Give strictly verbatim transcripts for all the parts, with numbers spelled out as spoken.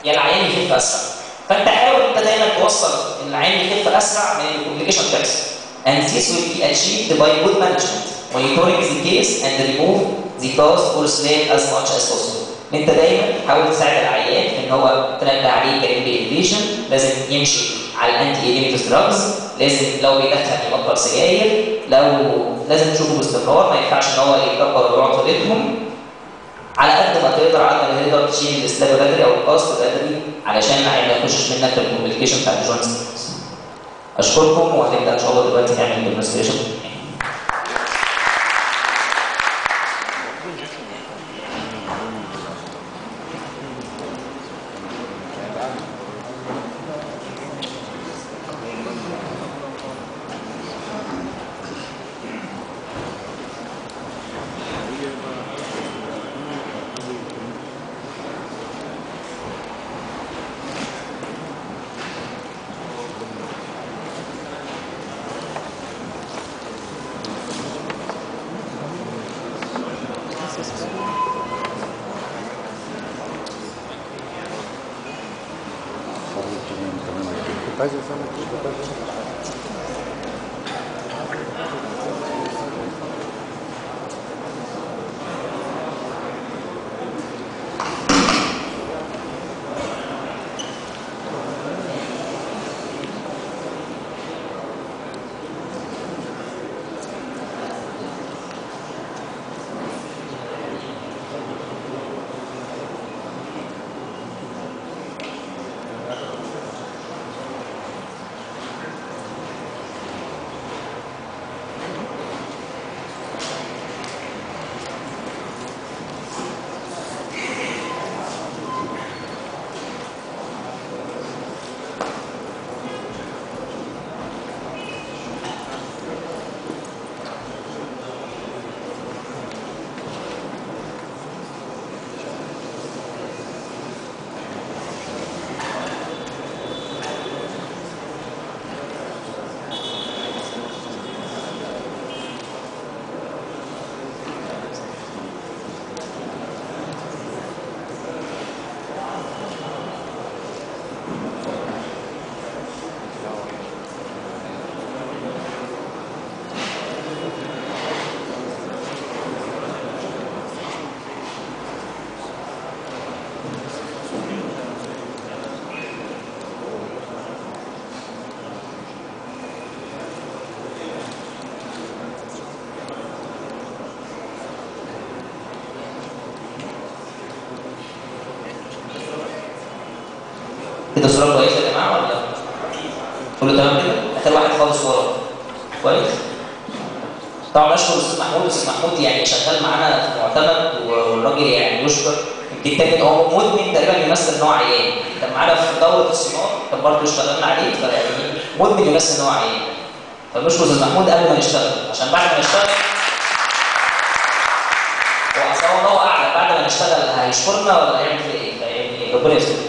يا العيان يخف اسرع. فانت حاول انت دايما توصل العيان يخف اسرع من الكومبليكيشن تحصل. And this will be achieved by good management, monitoring the case and remove the cause or slave as much as possible. انت دايما تحاول تساعد العيان في ان هو تنبه عليه كريمبي انفيشن، لازم يمشي على الانتي ايليميتوس دراجز، لازم لو بيدخن يبطل سجاير، لو لازم تشوفه باستمرار، ما ينفعش ان هو يكبر ويقعد في بيتهم. على قد ما تقدر على قد ما تقدر تشيل الاستاب بدري او القصد بدري علشان ما يخشش منك في الكومبليكيشن بتاعت الجوينت. اشكركم وهنبدا ان شاء الله دلوقتي نعمل ديمونستريشن. كده الصوره كويسه يا جماعه ولا كله تمام كده؟ اخر واحد خالص ورا كويس؟ طبعا بشكر الاستاذ محمود، الاستاذ محمود يعني شغال معانا في معتمد والراجل يعني يشكر. يمكن تاني هو مدمن تقريبا يمثل ان هو عيان، كان معانا في دوره الصناعه كان برضه اشتغلنا عليه، فيعني مدمن يمثل ان هو عيان. فبشكر الاستاذ محمود قبل ما نشتغل عشان بعد ما نشتغل هو اصلا الله اعلم بعد ما نشتغل هيشكرنا ولا هيعمل فينا ايه؟ فيعني ربنا يستر.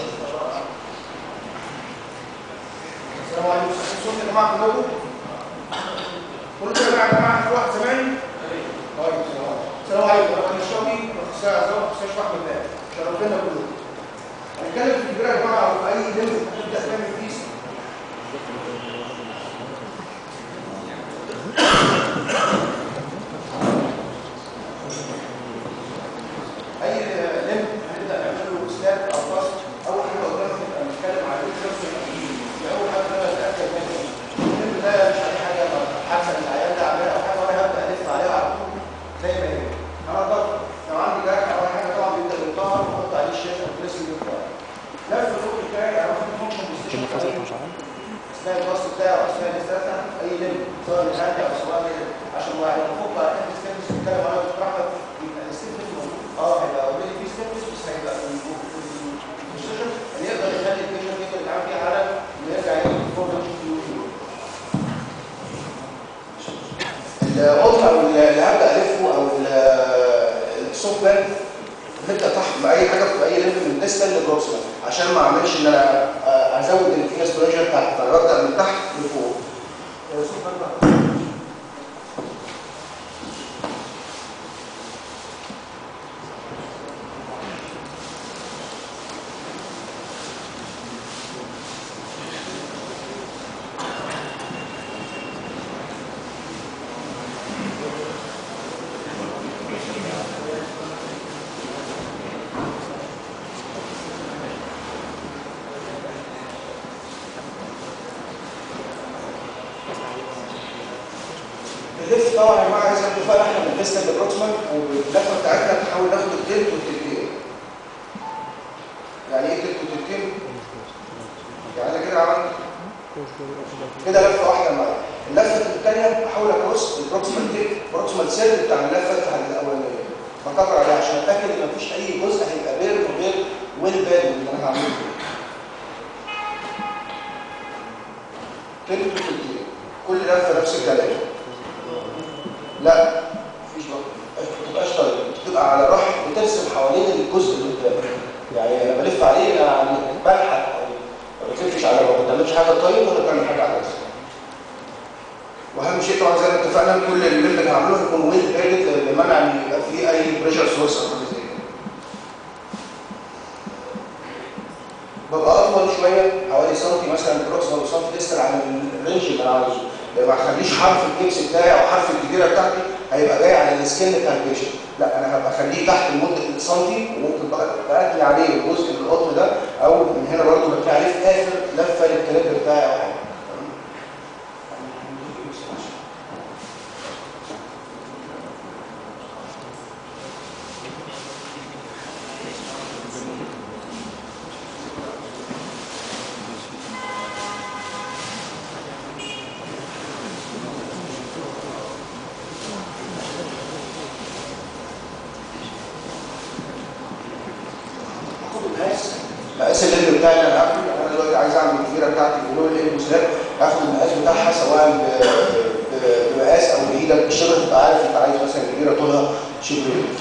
السلام عليكم. الصوت يا جماعه كلكم؟ كلكم يا جماعه في واحد زمان؟ طيب السلام عليكم. انا مهندس شوقي اخصائي عظام في مستشفى احمد باشا. شرفتنا كلكم. هنتكلم في الجراحه يا جماعه او اي ليمت هتبدا تعمل فيه اي ليمت هنبدا نعمله سلاب او فاست. اول حاجه قدامنا نبقى نتكلم على الفيرست اول حاجه انا اتاكد منها الليمت ده مش عليه حاجه حادثه من العيان ده عملها او حاجه وانا هبدا الف عليها على طول زي ما هي. انا اقدر لو عندي جرح او حاجه طبعا بيبدا بالطهر واحط عليه الشاشه والدريسنج بتاعي. لف الفوق بتاعي انا باخد فانكشن بستيشن اثناء الباص بتاعه او اثناء الاستاذه اي ليمت سواء للهادي او سواء عشان واحد الفوق بعد كده الستيبس بنتكلم عليها براحتك يبقى الستيبس موجود. اه هيبقى اوريدي في ستيبس بس هيبقى البوزيشن اللي يقدر يخلي البيشنت يقدر يتعامل فيها على انه يرجع ياخد فورمال القطع اللي هبدا الفه او السوفت باك نبدا تحت باي حاجه في اي ليفل من ديستال لبروكسيمال عشان ما اعملش ان انا ازود الفينس بريشر بتاعت الرده من تحت لفوق. بنلف طبعا يا جماعه زي ما اتفقنا احنا بنلف بالبروكسيمال واللفه بتاعتنا بنحاول ناخد التلت والتلتين. يعني ايه تلت وتلتين؟ يعني انا كده عملت كده لفه واحده معايا. اللفه الثانيه بحاول اكروس البروكسيمال تيب بروكسيمال سيرف بتاع اللفه الاولانيه بكبر عليها عشان اتاكد ان مفيش اي جزء هيبقى بير وغير ويل باد اللي انا هعمله. تلت وتلتين كل لفه نفس الكلام. لا مفيش بقى ما تبقاش طيب بتبقى على راحه بترسم حوالين الجزء اللي قدامك. يعني انا بلف عليه يعني بلحق حواليه ما بتلفش على ما بتعملش حاجه طيب ولا بتعمل حاجه على نفسك. واهم شيء طبعا زي ما اتفقنا كل اللي انت هعمله يكون ويل بادد لمنع ان يبقى فيه اي بريشر سورس او حاجه زي كده. ببقى اطول شويه حوالي سنتي مثلا بروكسيمال وسنتي ديستال عن الرينج اللي انا عايزه. ما اخليش حرف الكيكس بتاعي او حرف الكبيره بتاعتي هيبقى جاي على السكن بتاع البيشنت. لا انا هبقى اخليه تحت لمده سنتي وممكن بقى بقتل عليه الجزء القطر ده او من هنا برضه بتلاقي عليه في اخر لفه للكليب بتاعي او حاجه. مقاس الليل بتاعي اللي انا هاخده. انا دلوقتي عايز اعمل الكبيره بتاعتي بلون الالبوس ده هاخد المقاس بتاعها سواء بمقاس او بايدك بالشبه تبقى عارف انت عايز مثلا الكبيره طولها شبه ايه.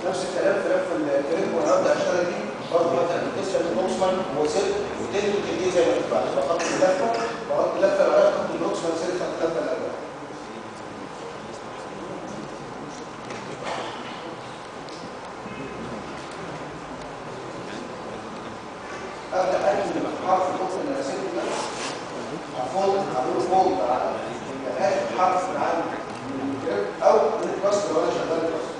نفس الكلام في لف الكريم وانا ابدا اشتغل بيه برضه مثلا التسلا البروكسمان هو سلك وتنتج الدي زي ما انت بعد ما خط اللفه وقت اللفه العلاقه خط البروكسمان سلك خط اللفه الاول. ابدا ارسم حرف الخط اللي انا راسمه ده هفوض هعمله فوض على اخر حرف من عند الكريم او من الكسر لو انا شغال كسر.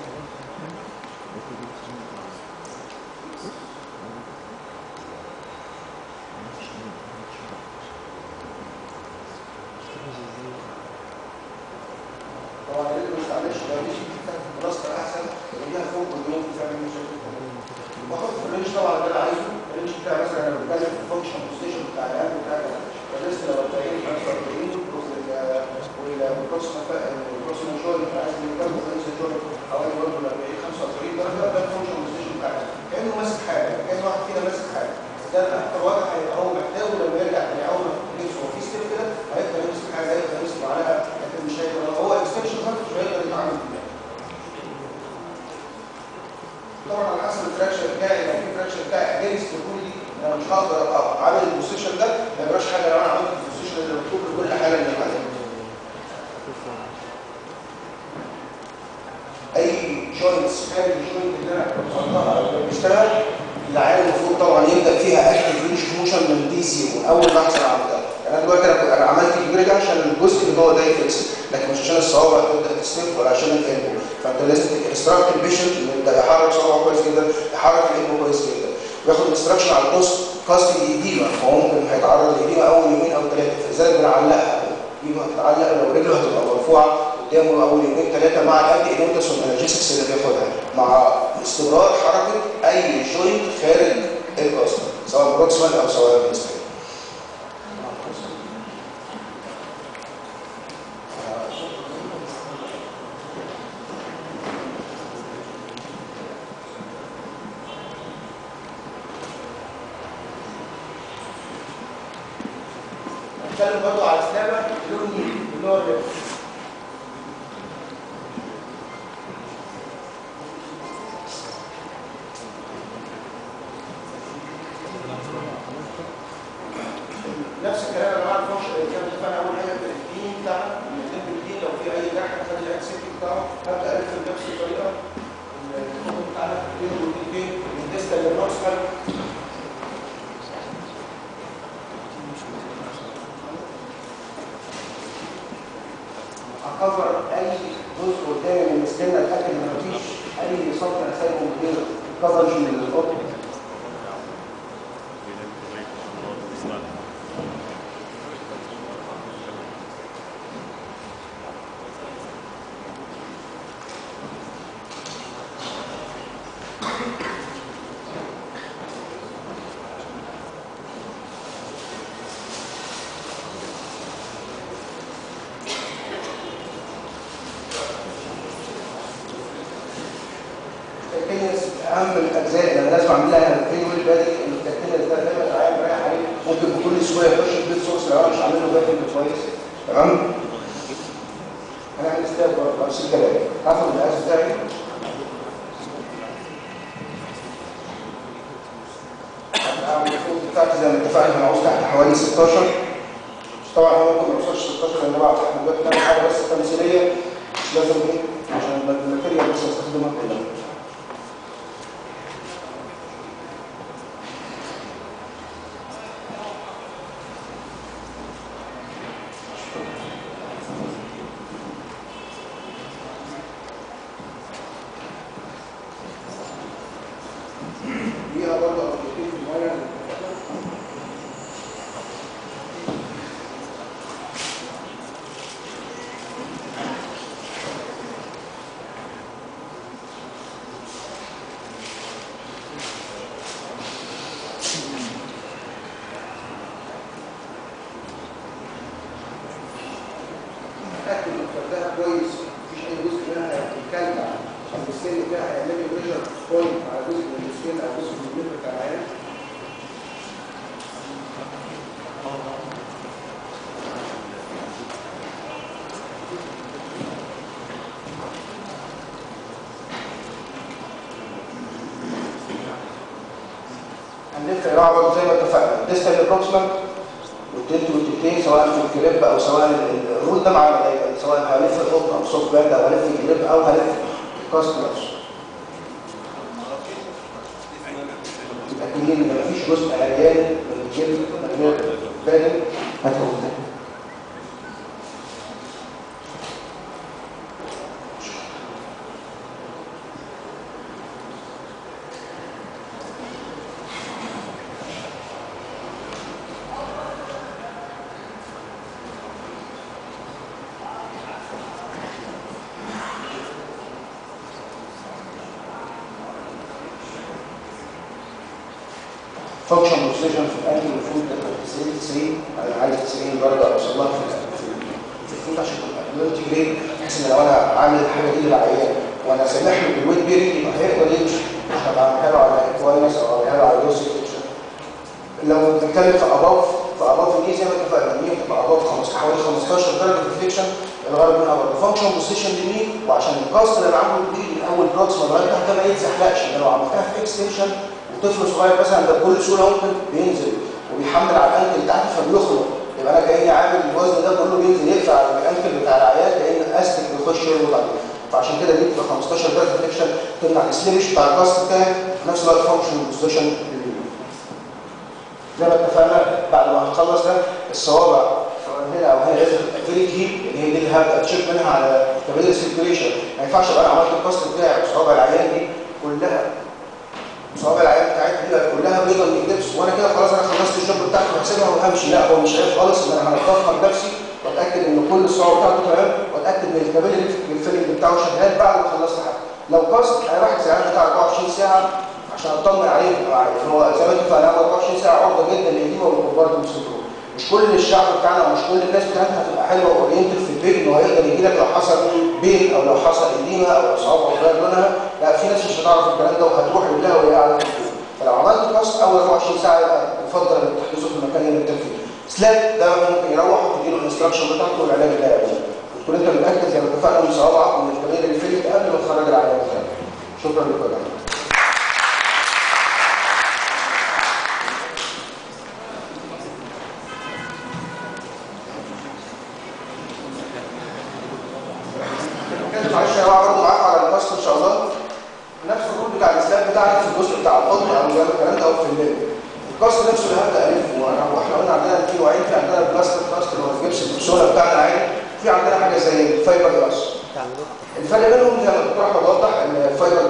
طبعا يا ريت ما نستعملش لو دي بلاستر احسن وديها فوق واليوم بتعمل مشاكل كتير. واحط في الرينج طبعا اللي انا عايزه، الرينج بتاعي مثلا انا بتكلم في الفانكشن بوزيشن بتاع القلب بتاع الريست لو اربعين خمسة واربعين والبروكسيمال البروكسيمال جوينت عايز يجرب الرينج جوينت حوالي برضه اربعين خمسة واربعين درجه ده الفانكشن بوزيشن بتاعي كانه ماسك حاجه كان واحد فينا ماسك حاجه ده اكتر واحد هيبقى هو محتاجه لما يرجع تاني اول ما يمسك هو في ستيب كده هيبدا يمسك حاجه هيبدا يمسك عليها لكن مش هيقدر هو اكستنشن خالص مش هيقدر يتعامل بيها. طبعا على حسب الفراكشر بتاعي لو في فراكشر بتاعي اجينست كل دي انا مش هقدر اعمل البوزيشن ده ما يبقاش حاجه لو انا عملت البوزيشن اللي مكتوب لكل حاجه اللي بعدها. اي جوينتس خارج الجوينت اللي انا بحطها بيشتغل العيان المفروض طبعا يبدا فيها اكتف رينج موشن من دي زيرو من اول لحظه انا عملتها. يعني انا دلوقتي انا عملت الجريد عشان الجزء اللي هو ده يفلكس لكن مش عشان الصوابع تبدا تستف ولا عشان القلب. فانت لازم تكستراكت البيشنت انه يبدا يحرك صوابعه كويس جدا يحرك القلب كويس جدا وياخد انستراكشن على البوست كاست الايديما فهو ممكن هيتعرض لايديما اول يومين او ثلاثه فلذلك بنعلقها ايده هتتعلق لو رجله هتبقى مرفوعه قدامه اول يومين ثلاثه مع الانتي انوتس والانرجيسكس اللي بياخدها مع استمرار حركه اي جوينت خارج الكاست سواء بروكسيمال او سواء بيستري. هنتكلم برضه على سلابه لون اللور ليفت. نفس الكلام يا جماعه الفانكشن اللي كان اتفقنا اول حاجه في الدين بتاعنا الاثنين بالدين لو في اي جرح خلي الاكسبت بتاعه هبدا الف بنفس الطريقه الخطوط بتاعنا في الدين والدين من ديستال للبروكسيمال. هكفر اي جزء قدامي من السكنه اتاكد ان مفيش اي سطر سايبه من غير كفرج من القطن. اهم الاجزاء اللي انا لازم اعمل لها فين ويل بادي ان التكتينس ده دايما العيان رايح عليه ممكن بكل سهوله يخش في بيت سورس لو انا مش عامل له باكنج كويس. تمام؟ هنعمل ستاب برضه نفس الكلام هاخد الاساس بتاعي اعمل الفوز بتاعتي زي ما اتفقنا هنعوز تحت حوالي ستاشر. طبعا هو ممكن ما يوصلش ستاشر لان بعد احنا دلوقتي بنعمل حاجه بس تمثيليه مش لازم ايه عشان الماتيريال بس استخدمها كلها. بنلف يا جماعه برضه زي ما اتفقنا الديستال بروكسيمال والتلت والتلتين سواء في الكريب او سواء الرول ده معانا دايما، سواء هلف القطن او سوفت باند او هلف الكريب او هلف الكاست نفسه. متاكدين ان مفيش جزء عريان من الجلد من غير بادل هتقول ده. فانكشن بوزيشن في الانكل المفروض تبقى تسعين تسعين، انا عايز تسعين درجه اوصل لها في في الفوت عشان تبقى دلوقتي جريد، بحيث ان لو انا عامل الحاجه دي للعيان وانا سامح له بالويت بيرنج يبقى هيقدر يمشي. طب اعملها له على كويس او اعملها له على دوز فيكشن. لو بنتكلم في اباف في اباف دي زي ما اتفقنا ان هي بتبقى اباف حوالي خمستاشر درجه ريفليكشن، الغرض منها برضه فانكشن بوزيشن لمين، وعشان الكاست اللي انا عامله دي من اول بروكسيمال لغايه تحت ما يتزحلقش. انا لو عملتها في اكستنشن طفل صغير مثلا ده بكل سهوله ممكن بينزل وبيحمل على الانكل بتاعته فبيخرج، يبقى انا كاني عامل الوزن ده كله بينزل يقفل على الانكل بتاع العيال كان استك بيخش يربط عليه. فعشان كده دي بتبقى خمستاشر درجه ريفليكشن تمنع السليبش بتاع الكاست بتاعي في نفس الوقت فانكشن بوزيشن. زي ما اتفقنا بعد ما هنخلص ده الصوابع سواء هنا او هنا لازم تبقى هيب اللي هي دي اللي هبدا اتشيك منها على تبادل السيركيوليشن. ما ينفعش ابقى انا عملت الكاست بتاعي وصوابع العيان دي كلها صوابع العيان بتاعتي دي كلها بيضه من الجبس وانا كده خلاص انا خلصت الشغل بتاعتي وهسيبها وهمشي. لا، هو مش عيب خالص ان انا هنضفها بنفسي واتاكد ان كل الصوابع بتاعته تمام واتاكد ان الكابيلري الفيلنج بتاعه شغال بعد ما خلصت حاجه. لو كاست انا واحد ساعات بتاع اربعة وعشرين ساعه عشان اطمن عليه يعني هو زي ما اتفقنا اربعة وعشرين ساعه عرضه جدا للإديمة والكومبارتمنت سندروم. مش كل الشعب بتاعنا ومش كل الناس بتاعتنا هتبقى حلوه واورينتد في البيت ان هو يقدر يجي لك لو حصل بين او لو حصل إديمة او اصابه او غير لونها. لا، في ناس مش هتعرف الكلام ده وهتروح لها وهي قاعده في البيت. فلو عملت كاست اول اربعة وعشرين ساعه يبقى يفضل انك تحجزه في المكان اللي انت فيه. سلاب ده ممكن يروح وتديله الانستراكشن بتاعته والعلاج اللي هيعمله. وتكون انت متاكد زي ما اتفقنا من صوابعك ومن الكبير اللي فيه قبل ما تخرج العلاج بتاعك. شكرا لكم يا جماعه. معلش يا جماعه برضه معاكم على الكاست ان شاء الله. نفس الرول بتاع السلاب بتاعنا في الجزء بتاع القطن او زي ما الكلام ده في الليل. الكاست نفسه اللي هبدا الفه واحنا قلنا عندنا في نوعين، في عندنا البلاستيك كاست اللي هو الجبس البسوله بتاعنا عادي، في عندنا حاجه زي الفايبر جلاس. الفرق بينهم زي ما الدكتور احمد وضح ان الفايبر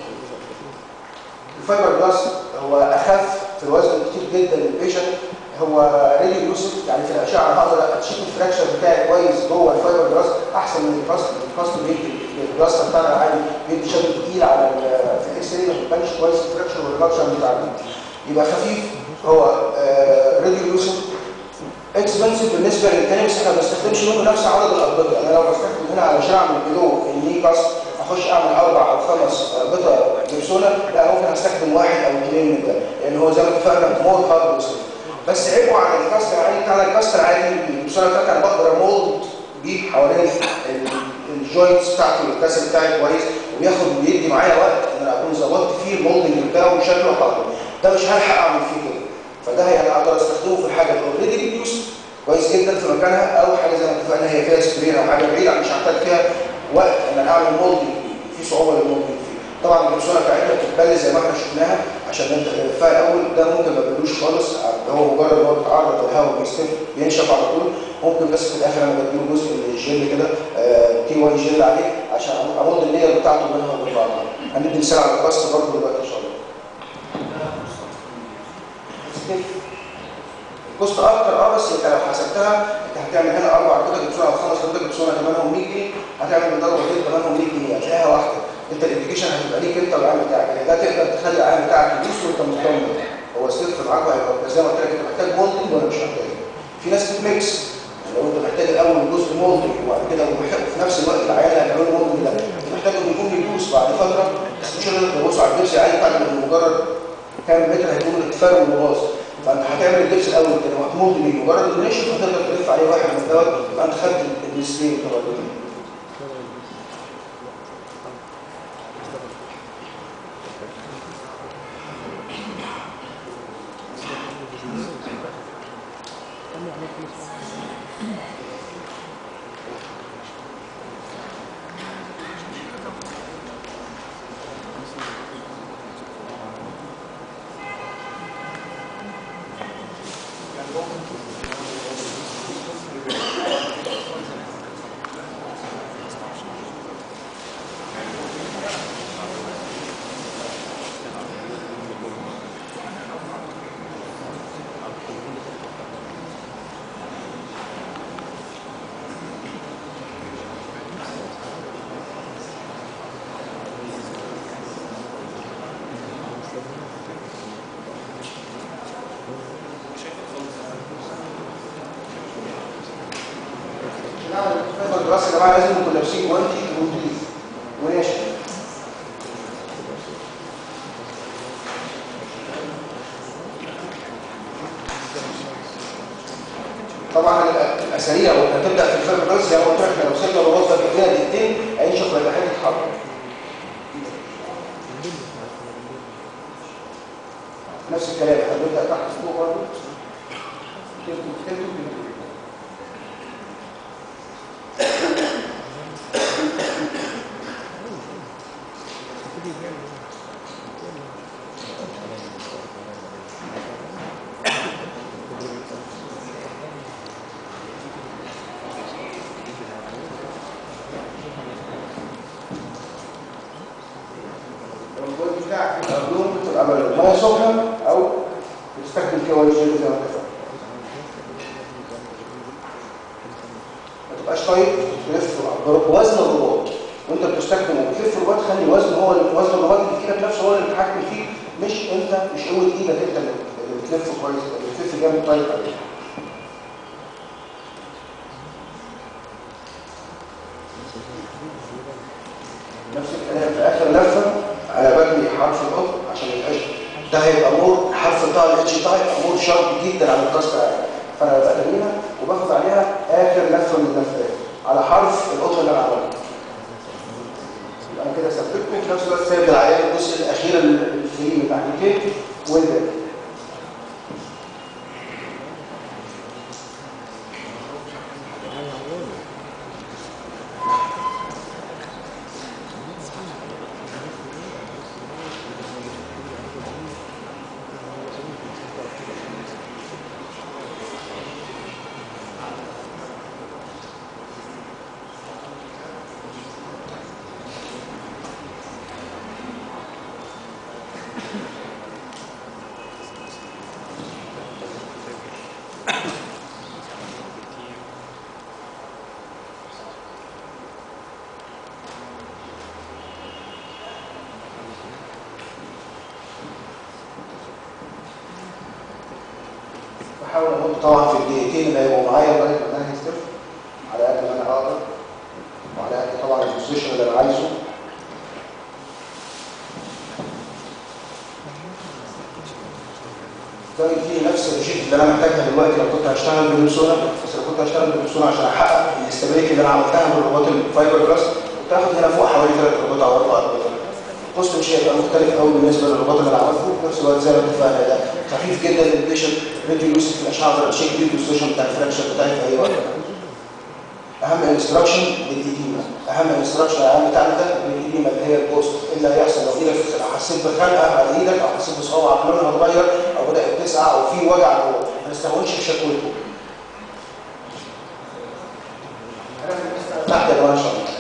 الفايبر جلاس هو اخف في الوزن كتير جدا للبيشنت، هو ريلي يوسف يعني في الاشعه هقدر اتشيك الفراكشر بتاعي كويس جوه الفايبر جلاس احسن من الكاست. الكاست بيدي الجلاس بتاعنا العادي بيدي شكل تقيل على في الاكس راي ما بيبانش كويس الفراكشر والريدكشن بتاعنا. يبقى خفيف، هو ريلي يوسف، اكسبنسيف بالنسبه للتاني بس احنا ما بنستخدمش منه نفس عدد الاربطه. انا لو بستخدم هنا علشان اعمل كيلو في الني كاست اخش اعمل اربع او خمس اربطه جبسونه، لا ممكن استخدم واحد او اثنين من ده لان هو زي ما اتفقنا مود هارد وسيف. بس عيبه عن الكاست العادي بتاعنا، الكاست العادي الجبسونه بتاعتي انا بقدر مولد بيه حوالين الجوينتس بتاعتي والكاسر بتاعي كويس وبياخد بيدي معايا وقت ان انا اكون ظبطت فيه المولدنج بتاعه وشكله حاضر. ده مش هلحق اعمل فيه كده، فده يعني اقدر استخدمه في الحاجه الاوريدي ريديوس كويس جدا في مكانها، او حاجه زي ما اتفقنا هي فيها سكرين او حاجه بعيده مش هحتاج فيها وقت ان انا اعمل مولدنج في صعوبه للمولدنج فيه. طبعا الجبسونه بتاعتنا بتتبل زي ما احنا شفناها عشان انت الارتفاع الاول ده ممكن ما بلوش خالص، هو مجرد ان هو بيتعرض للهواء بيستف بينشف على طول. ممكن بس في الاخر انا بديله جزء من الجل كده تي واي جل عليه عشان امض اللير بتاعته منها ومن بعضها. هندي مثال على الكاست برضه دلوقتي ان شاء الله. كوست اكتر اه بس انت لو حسبتها انت هتعمل هنا اربع قطع جبسونه او خمس قطع جبسونه ثمنهم مية جنيه، هتعمل من ضربه واحده ثمنهم مية جنيه، هتلاقيها واحده. انت الابلكيشن هتبقى ليك انت والعام بتاعك، يعني ده تقدر تخلي العام بتاعك يدوس وانت مطمن. هو ستيف معاك وهيبقى زي ما قلت لك انت محتاج مولدنج ولا مش محتاج. في ناس بتميكس يعني لو انت محتاج الاول جزء مولدنج وبعد كده وفي نفس الوقت العيال هيعملوا مولدنج ده انت محتاج انه يكون يدوس بعد فتره، بس مش هتقدر تبص على الجبس العادي بتاعك من مجرد كام متر هيكون الاتفاق والمواصل. فانت هتعمل الجبس الاول كده وهتموت بيه مجرد النشف هتقدر تلف عليه واحد من دوت يبقى انت خدت النسبين طبعا. خلاص يا جماعه لازم نكون لابسين جوانتي ونضيف وناشف. طبعا الاساليب وانت هتبدا في الفرق الرئيسي زي ما قلت لك لو سيبنا الرباط ده كده دقيقتين هينشف ويبقى حاجه تتحرك. نفس الكلام هنبدا تحت فوق برضه تلتو تلتو بتاعك في الأبلون بتبقى ميه سخنه او بتستخدم كي واي جيل زي ما اتفقنا. ما تبقاش طيب تلف بوزن الرباط وانت بتستخدمه وتلف الرباط خلي الوزن هو وزن الرباط اللي في ايدك نفسه هو اللي بتتحكم فيه، مش انت مش قوه ايدك انت اللي بتلف كويس اللي بتلف جامد طيب عليه. نفس الكلام في اخر لفه على ببني حرف الأ عشان الاتش ده هيبقى مور حرف بتاع الاتش ده هيبقى مور شارب جدا على الكاست بتاعي، فانا ببقى تمرينها وباخد عليها اخر لفه من اللفات على حرف القطر اللي انا عملته. يبقى انا كده ثبتته وفي نفس الوقت سايب العيان الجزء الاخير الفري من ناحيتين والباقي. بحاول احط طبعا في الدقيقتين اللي هيبقوا معايا لغايه ما انهي ستيب على قد ما انا هقدر وعلى قد طبعا البوزيشن اللي انا عايزه. ده يديني نفس الريجيت اللي انا محتاجها دلوقتي لو كنت هشتغل بالبسونه، بس لو كنت هشتغل بالبسونه عشان احقق الاستابيليتي اللي انا عملتها بالرباط الفايبر جلاس كنت هاخد هنا فوق حوالي ثلاث رباط او اربع رباط. الكوست مش هيبقى مختلف قوي بالنسبه للرباط اللي انا عملته، في نفس الوقت زي ما اتفقنا ده خفيف جدا للبيشنت ريدي يوسف في الاشعه اقدر اشيك بيه البوزيشن بتاع الفراكشر بتاعي في اي وقت. اهم انستراكشن بالايديما، اهم انستراكشن العام بتاعنا ده بالايديما اللي هي البوست. ايه اللي هيحصل لو ايدك حسيت بخنقه على ايدك او حسيت بصوابعك لونها اتغير او بدات تسقع او في وجع جوه ما تستهونش بشكوته. انا تحت الوان شاء الله.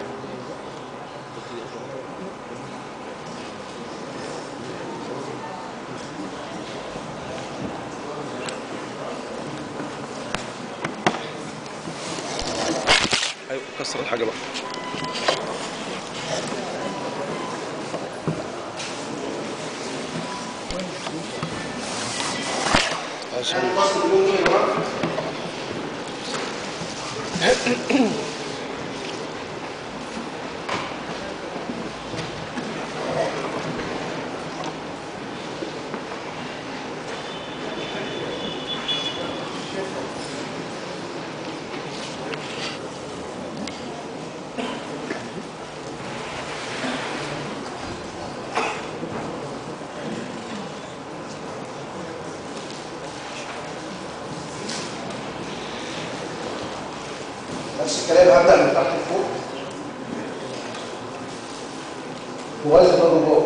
ايوه كسر الحاجه بقى. عشان نفس الكلام هبدا من تحت لفوق ووزن الرباط.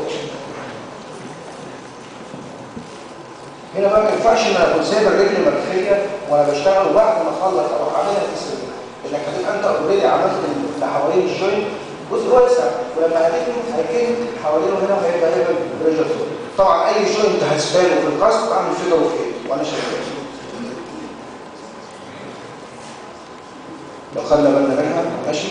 هنا بقى ما ينفعش ان انا اكون سايب الرجل مرخيه وانا بشتغل وبعد ما اخلص اروح عاملها تسريح، لانك هتبقى انت اوريدي عملت اللي حوالين الجوينت جزء واسع ولما هتكتم هيكتم حوالينه هنا وهيبقى هيبقى بريشر. طبعا اي جوينت هتسبانه في القصد بعمل فيجر اوف ايد وانا شغال. لو خدنا بالنا منها ماشي.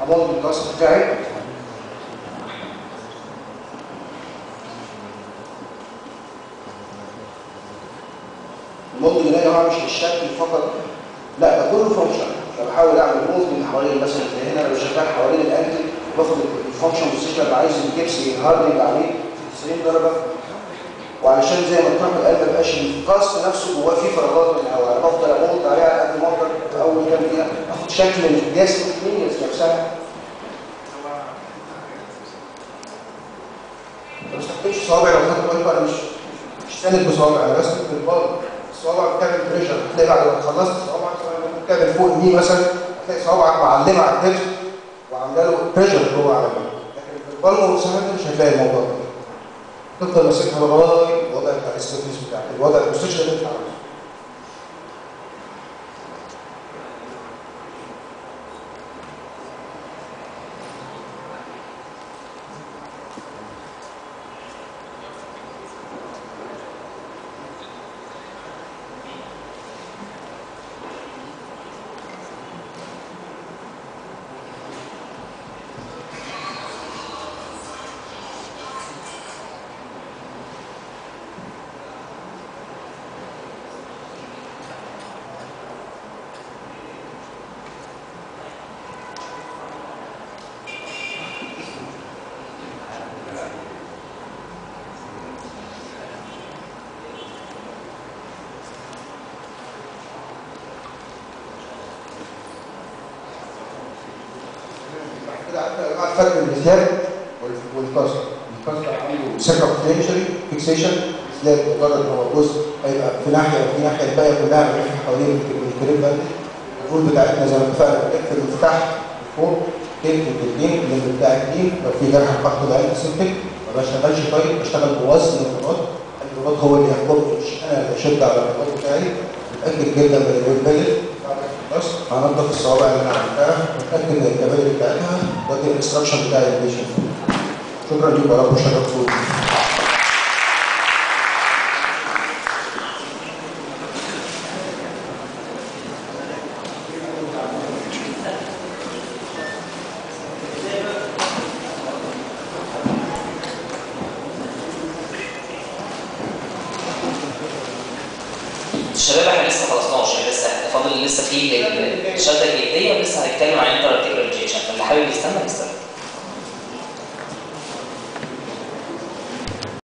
همضي الكاست بتاعي. الموضوع اللي انا مش للشكل فقط، لا ده كله فانكشن. انا بحاول اعمل موفمنت حوالين مثلا زي هنا لو شغال حوالين الانكل باخد الفانكشن بوزيشن اللي عايز الجبس ينهاردنج عليه في تسعين درجه، وعلشان زي ما اتفقنا القلب ما يبقاش الكاست نفسه جواه فيه فراغات من الهواء، انا بفضل اموت عليه على قد ما اقدر في اول كام دقيقه اخد شكل الجسم المينيز نفسها. ما بستخدمش صوابع، لو خدت بالكم انا مش مش ساند بصوابع، انا بسند بالبال. الصوابع بتعمل بريشر، هتلاقي بعد ما خلصت صوابعك ممكن تعمل فوق دي مثلا هتلاقي صوابعك معلمه على الكتف وعامله له بريشر جوه على الجنب، لكن بالبال والساند مش هتلاقي الموضوع ده. تفضل ماسكها لغايه الوضع بتاع الستيفنس بتاعك، الوضع البوزيشن اللي انت عاوزه. فرق السلاب والكاست. الكاست عنده سيركمفليكشن فيكسيشن، السلاب مجرد هو جزء هيبقى في ناحيه وفي ناحيه الباقيه كلها بتلف حوالين الكريب باند. الرول بتاعتنا زي ما اتفقنا بتقفل من تحت لفوق، تقفل الاثنين اللي بتاع الدين. لو في جرح باخد عين سيبتك ما بشتغلش طيب، بشتغل بوزن الرباط. الرباط هو اللي يحكمني مش انا اللي اشد على الرباط بتاعي. متاكد جدا من الويب بس هنضف الصوابع اللي انا عملتها واتاكد من الكباري بتاعتها. ده الانستراكشن بتاع البيشنت. شكرا لكم يا رب وشرفتوني. الشباب احنا لسه ما خلصناش، يعني لسه فاضل لسه في الشده الجلديه ولسه هنتكلم عن انتر ارتيكولار انجكشن، فاللي حابب يستنى يستنى.